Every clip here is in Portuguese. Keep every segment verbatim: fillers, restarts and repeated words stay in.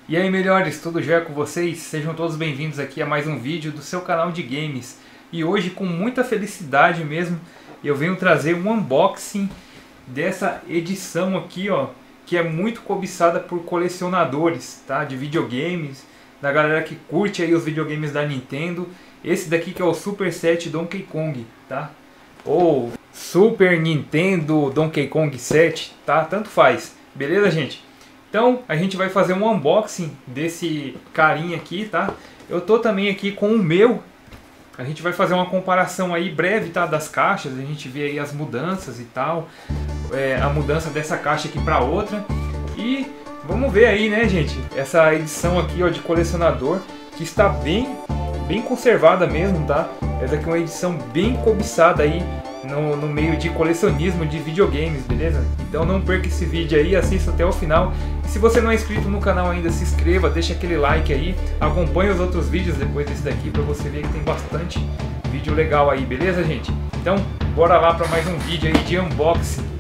E aí, melhores, tudo jóia com vocês? Sejam todos bem-vindos aqui a mais um vídeo do seu canal de games. E hoje, com muita felicidade mesmo, eu venho trazer um unboxing dessa edição aqui, ó, que é muito cobiçada por colecionadores, tá? De videogames, da galera que curte aí os videogames da Nintendo. Esse daqui que é o Super sete Donkey Kong, tá? Ou Super Nintendo Donkey Kong sete, tá? Tanto faz. Beleza, gente? Então, a gente vai fazer um unboxing desse carinha aqui, tá? Eu tô também aqui com o meu. A gente vai fazer uma comparação aí breve, tá? Das caixas, a gente vê aí as mudanças e tal. É, a mudança dessa caixa aqui para outra. E vamos ver aí, né, gente? Essa edição aqui, ó, de colecionador, que está bem, bem conservada mesmo, tá? Essa aqui é uma edição bem cobiçada aí no, no meio de colecionismo de videogames, beleza? Então não perca esse vídeo aí, assista até o final. E se você não é inscrito no canal ainda, se inscreva, deixa aquele like aí, acompanhe os outros vídeos depois desse daqui para você ver que tem bastante vídeo legal aí, beleza, gente? Então bora lá para mais um vídeo aí de unboxing.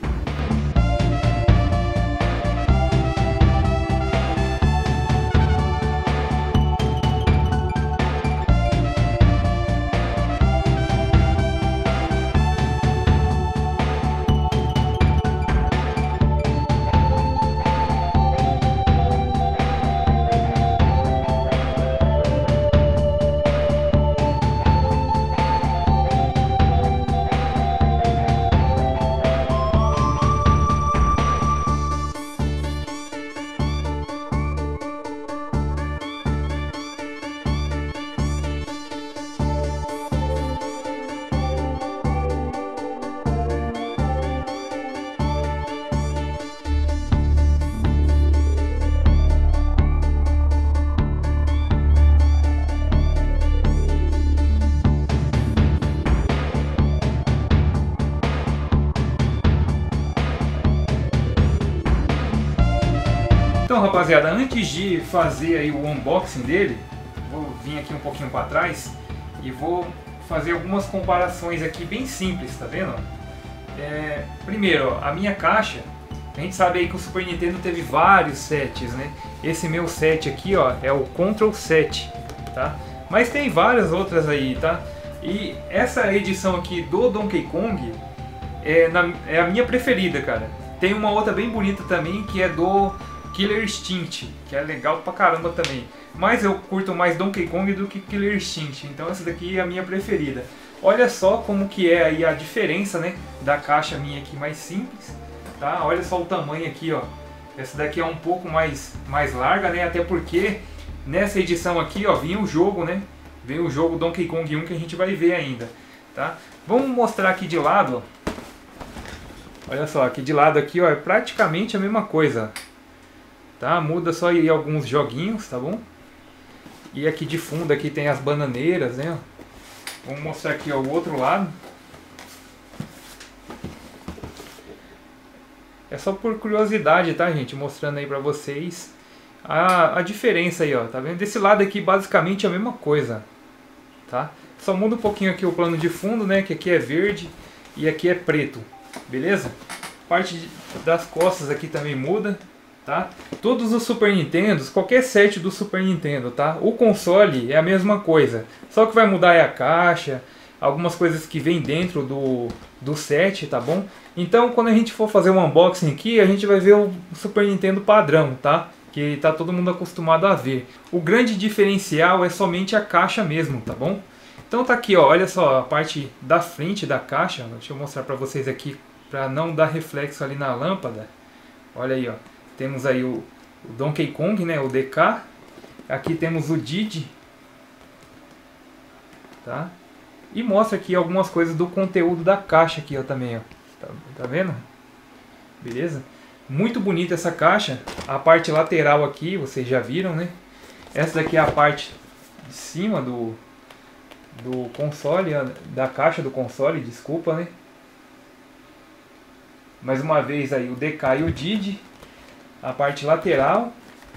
Então, rapaziada, antes de fazer aí o unboxing dele, vou vir aqui um pouquinho para trás e vou fazer algumas comparações aqui bem simples, tá vendo? É, primeiro, ó, a minha caixa, a gente sabe aí que o Super Nintendo teve vários sets, né? Esse meu set aqui, ó, é o Control sete, tá? Mas tem várias outras aí, tá? E essa edição aqui do Donkey Kong é, na, é a minha preferida, cara. Tem uma outra bem bonita também que é do Killer Instinct, que é legal pra caramba também. Mas eu curto mais Donkey Kong do que Killer Instinct, então essa daqui é a minha preferida. Olha só como que é aí a diferença, né, da caixa minha aqui mais simples, tá? Olha só o tamanho aqui, ó. Essa daqui é um pouco mais, mais larga, né, até porque nessa edição aqui, ó, vinha o jogo, né? Vem o jogo Donkey Kong um que a gente vai ver ainda, tá? Vamos mostrar aqui de lado, ó. Olha só, aqui de lado aqui, ó, é praticamente a mesma coisa. Tá? Muda só aí alguns joguinhos, tá bom? E aqui de fundo aqui tem as bananeiras, né? Vamos mostrar aqui ó, o outro lado. É só por curiosidade, tá, gente? Mostrando aí pra vocês a, a diferença aí, ó. Tá vendo? Desse lado aqui basicamente é a mesma coisa, tá? Só muda um pouquinho aqui o plano de fundo, né? Que aqui é verde e aqui é preto, beleza? Parte de, das costas aqui também muda. Tá? Todos os Super Nintendos, qualquer set do Super Nintendo, tá? O console é a mesma coisa, só que vai mudar é a caixa, algumas coisas que vem dentro do, do set, tá bom? Então quando a gente for fazer um unboxing aqui, a gente vai ver o Super Nintendo padrão, tá? Que tá todo mundo acostumado a ver. O grande diferencial é somente a caixa mesmo, tá bom? Então tá aqui, ó, olha só a parte da frente da caixa, deixa eu mostrar pra vocês aqui, pra não dar reflexo ali na lâmpada. Olha aí, ó. Temos aí o, o Donkey Kong, né, o D K. Aqui temos o Diddy. Tá? E mostra aqui algumas coisas do conteúdo da caixa aqui, ó, também, ó. Tá, tá vendo? Beleza? Muito bonita essa caixa. A parte lateral aqui, vocês já viram, né? Essa daqui é a parte de cima do, do console, da caixa do console, desculpa, né? Mais uma vez aí o D K e o Diddy. A parte lateral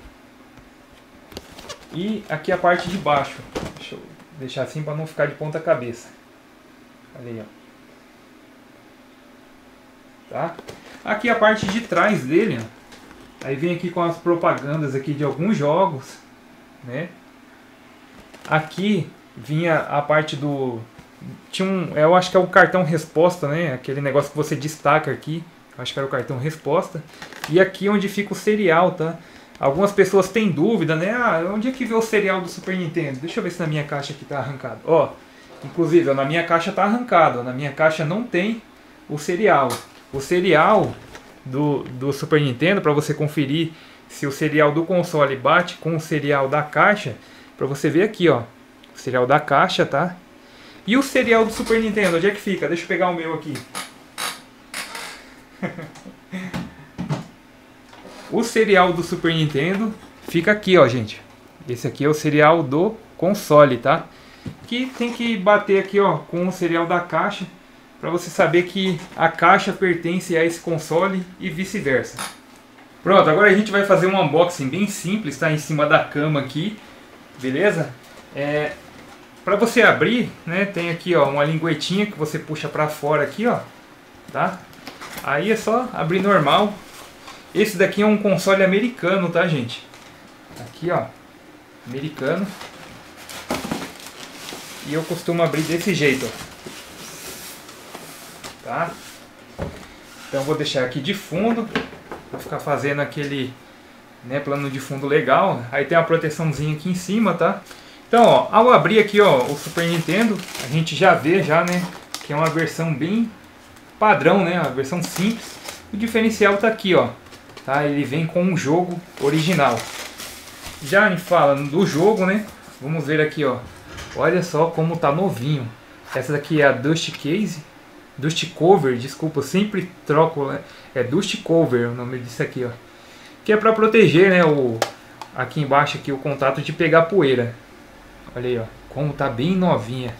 e aqui a parte de baixo. Deixa eu deixar assim para não ficar de ponta cabeça. Olha aí, ó. Tá? Aqui a parte de trás dele, ó. Aí vem aqui com as propagandas aqui de alguns jogos, né? Aqui vinha a parte do... Tinha um, eu acho que é o cartão resposta, né? Aquele negócio que você destaca aqui. Acho que era o cartão resposta. E aqui onde fica o serial, tá? Algumas pessoas têm dúvida, né? Ah, onde é que vê o serial do Super Nintendo? Deixa eu ver se na minha caixa aqui tá arrancado. Ó, inclusive, ó, na minha caixa tá arrancado. Ó, na minha caixa não tem o serial. O serial do, do Super Nintendo, para você conferir se o serial do console bate com o serial da caixa, para você ver aqui, ó, o serial da caixa, tá? E o serial do Super Nintendo, onde é que fica? Deixa eu pegar o meu aqui. O serial do Super Nintendo fica aqui, ó, gente. Esse aqui é o serial do console, tá? Que tem que bater aqui, ó, com o serial da caixa, para você saber que a caixa pertence a esse console e vice-versa. Pronto, agora a gente vai fazer um unboxing bem simples, tá? Em cima da cama aqui, beleza? É, para você abrir, né? Tem aqui, ó, uma linguetinha que você puxa para fora aqui, ó, tá? Aí é só abrir normal. Esse daqui é um console americano, tá, gente? Aqui, ó, americano. E eu costumo abrir desse jeito, ó. Tá? Então eu vou deixar aqui de fundo, vou ficar fazendo aquele, né, plano de fundo legal. Aí tem uma proteçãozinha aqui em cima, tá? Então, ó, ao abrir aqui, ó, o Super Nintendo, a gente já vê já, né, que é uma versão bem padrão, né, uma versão simples. O diferencial tá aqui, ó, tá? Ele vem com um jogo original. Já falando do jogo, né, vamos ver aqui, ó. Olha só como tá novinho. Essa daqui é a Dust Case. Dust Cover, desculpa, eu sempre troco, né? É Dust Cover o nome disso aqui, ó. Que é para proteger, né, o aqui embaixo aqui o contato de pegar poeira. Olha aí, ó, como tá bem novinha.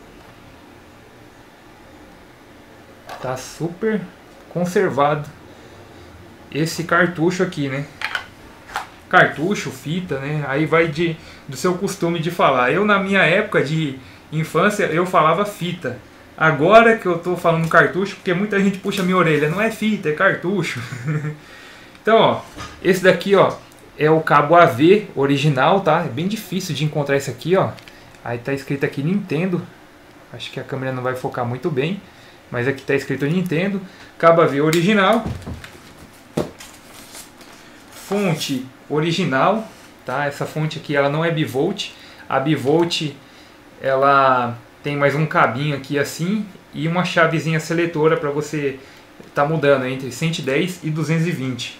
Tá super conservado esse cartucho aqui, né? Cartucho, fita, né? Aí vai de do seu costume de falar. Eu na minha época de infância eu falava fita. Agora que eu tô falando cartucho, porque muita gente puxa minha orelha, não é fita, é cartucho. Então, ó, esse daqui, ó, é o cabo A V original, tá? É bem difícil de encontrar esse aqui, ó. Aí tá escrito aqui Nintendo. Acho que a câmera não vai focar muito bem, mas aqui tá escrito Nintendo. Cabo A V original. Fonte original, tá? Essa fonte aqui, ela não é bivolt. A bivolt, ela tem mais um cabinho aqui assim e uma chavezinha seletora para você tá mudando entre cento e dez e duzentos e vinte.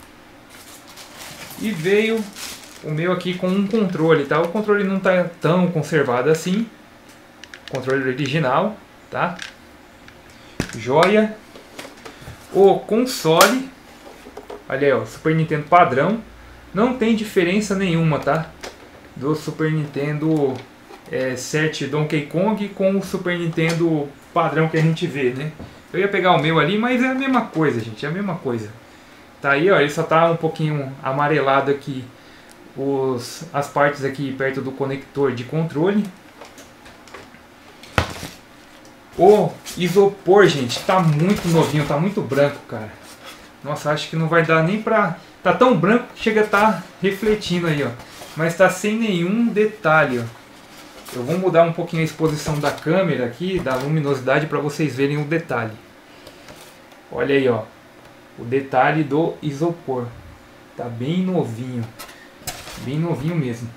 E veio o meu aqui com um controle, tá? O controle não tá tão conservado assim. Controle original, tá? Joia. O console, olha aí, ó, Super Nintendo padrão. Não tem diferença nenhuma, tá? Do Super Nintendo é, sete Donkey Kong com o Super Nintendo padrão que a gente vê, né? Eu ia pegar o meu ali, mas é a mesma coisa, gente, é a mesma coisa. Tá aí, ó, ele só tá um pouquinho amarelado aqui, os, as partes aqui perto do conector de controle. O isopor, gente, tá muito novinho, tá muito branco, cara. Nossa, acho que não vai dar nem pra... Tá tão branco que chega a estar refletindo aí, ó. Mas tá sem nenhum detalhe, ó. Eu vou mudar um pouquinho a exposição da câmera aqui, da luminosidade, para vocês verem o detalhe. Olha aí, ó. O detalhe do isopor. Tá bem novinho. Bem novinho mesmo.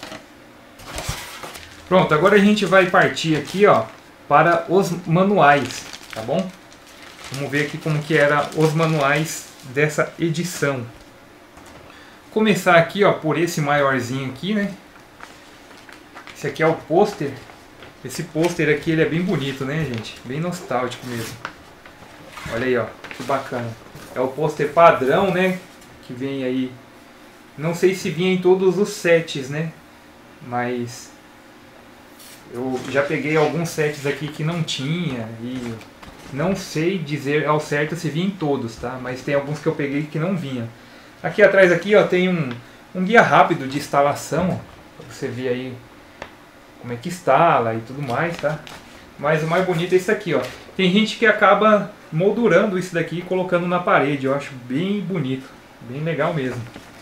Pronto, agora a gente vai partir aqui, ó, para os manuais, tá bom? Vamos ver aqui como que eram os manuais dessa edição. Começar aqui, ó, por esse maiorzinho aqui, né? Esse aqui é o pôster. Esse pôster aqui, ele é bem bonito, né, gente? Bem nostálgico mesmo. Olha aí, ó, que bacana. É o pôster padrão, né? Que vem aí. Não sei se vinha em todos os sets, né? Mas eu já peguei alguns sets aqui que não tinha e não sei dizer ao certo se vinha em todos, tá? Mas tem alguns que eu peguei que não vinha. Aqui atrás aqui, ó, tem um, um guia rápido de instalação, ó, pra você ver aí como é que instala e tudo mais, tá? Mas o mais bonito é isso aqui, ó. Tem gente que acaba moldurando isso daqui e colocando na parede, eu acho bem bonito. Bem legal mesmo.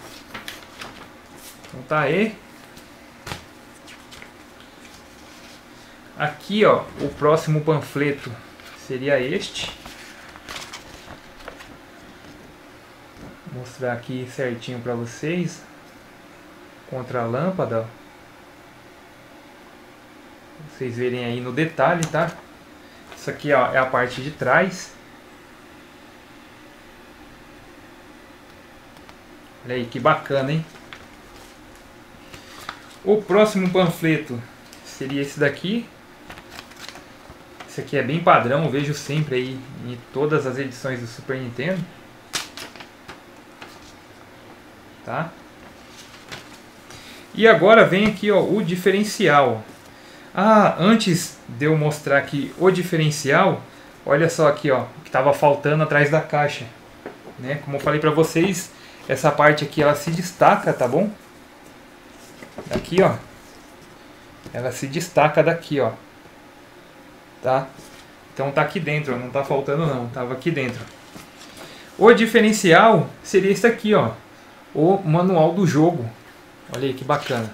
Então tá aí. Aqui, ó, o próximo panfleto seria este. Vou mostrar aqui certinho para vocês. Contra a lâmpada, ó. Vocês verem aí no detalhe, tá? Isso aqui, ó, é a parte de trás. Olha aí que bacana, hein? O próximo panfleto seria esse daqui. Esse aqui é bem padrão, eu vejo sempre aí em todas as edições do Super Nintendo. Tá? E agora vem aqui, ó, o diferencial. Ah, antes de eu mostrar aqui o diferencial, olha só aqui, ó, o que estava faltando atrás da caixa, né? Como eu falei para vocês, essa parte aqui ela se destaca, tá bom? Aqui, ó, ela se destaca daqui, ó, tá? Então tá aqui dentro, ó, não tá faltando não, tava aqui dentro. O diferencial seria esse aqui, ó, o manual do jogo. Olha aí que bacana.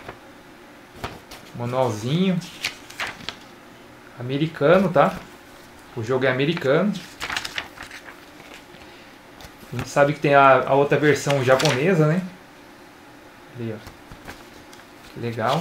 Manualzinho americano, tá? O jogo é americano. A gente sabe que tem a, a outra versão japonesa, né? Ali, ó. Que legal.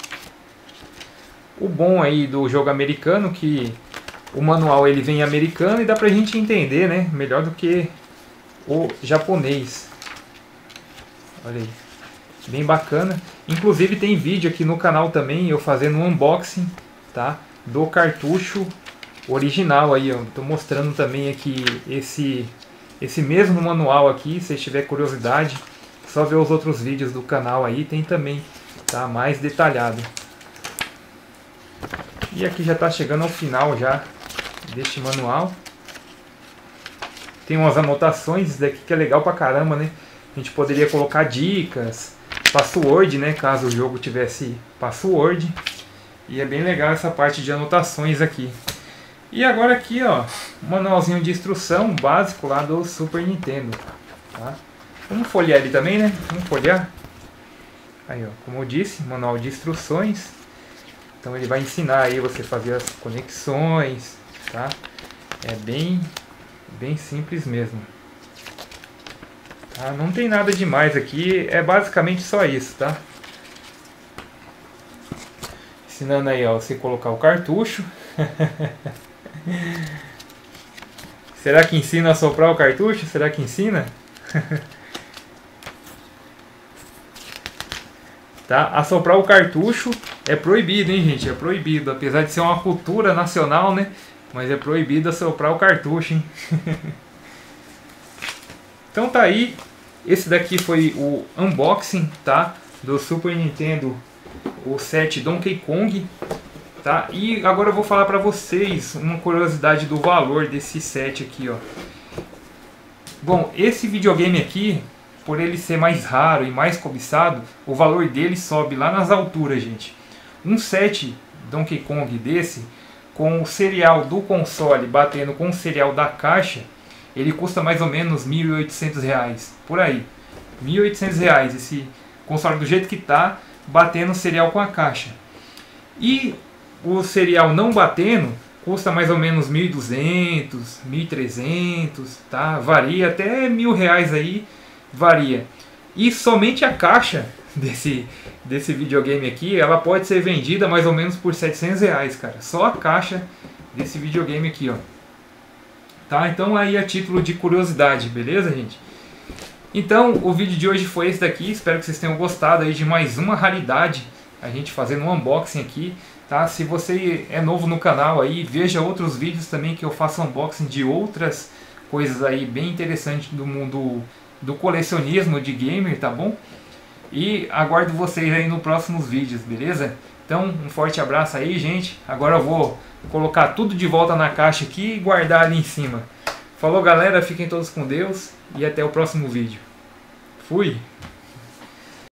O bom aí do jogo americano que o manual ele vem americano e dá pra gente entender, né? Melhor do que o japonês. Olha aí. Bem bacana. Inclusive tem vídeo aqui no canal também, eu fazendo um unboxing, tá? Do cartucho original aí, ó. Tô mostrando também aqui esse, esse mesmo manual aqui, se tiver curiosidade, só ver os outros vídeos do canal aí, tem também, tá? Mais detalhado. E aqui já tá chegando ao final já deste manual. Tem umas anotações, isso daqui que é legal pra caramba, né? A gente poderia colocar dicas, password, né, caso o jogo tivesse password. E é bem legal essa parte de anotações aqui. E agora aqui, ó, um manualzinho de instrução básico lá do Super Nintendo, tá? Vamos folhear ele também, né? Vamos folhear. Aí, ó, como eu disse, manual de instruções. Então ele vai ensinar aí você fazer as conexões, tá? É bem, bem simples mesmo. Ah, não tem nada demais aqui, é basicamente só isso, tá? Ensinando aí, ó, você colocar o cartucho. Será que ensina a soprar o cartucho? Será que ensina? Tá? Assoprar o cartucho é proibido, hein, gente? É proibido, apesar de ser uma cultura nacional, né? Mas é proibido assoprar o cartucho, hein? Então tá aí, esse daqui foi o unboxing, tá, do Super Nintendo, o set Donkey Kong, tá? E agora eu vou falar pra vocês uma curiosidade do valor desse set aqui, ó. Bom, esse videogame aqui, por ele ser mais raro e mais cobiçado, o valor dele sobe lá nas alturas, gente. Um set Donkey Kong desse, com o serial do console batendo com o serial da caixa, ele custa mais ou menos mil e oitocentos reais, por aí. mil e oitocentos reais, esse console do jeito que tá, batendo o serial com a caixa. E o serial não batendo, custa mais ou menos mil e duzentos, mil e trezentos, tá? Varia até mil reais aí, varia. E somente a caixa desse, desse videogame aqui, ela pode ser vendida mais ou menos por setecentos reais, cara. Só a caixa desse videogame aqui, ó. Tá? Então aí a título de curiosidade, beleza, gente? Então o vídeo de hoje foi esse daqui, espero que vocês tenham gostado aí de mais uma raridade, a gente fazendo um unboxing aqui, tá? Se você é novo no canal aí, veja outros vídeos também que eu faço unboxing de outras coisas aí bem interessantes do mundo do colecionismo de gamer, tá bom? E aguardo vocês aí nos próximos vídeos, beleza? Então um forte abraço aí, gente. Agora eu vou colocar tudo de volta na caixa aqui e guardar ali em cima. Falou, galera, fiquem todos com Deus e até o próximo vídeo. Fui!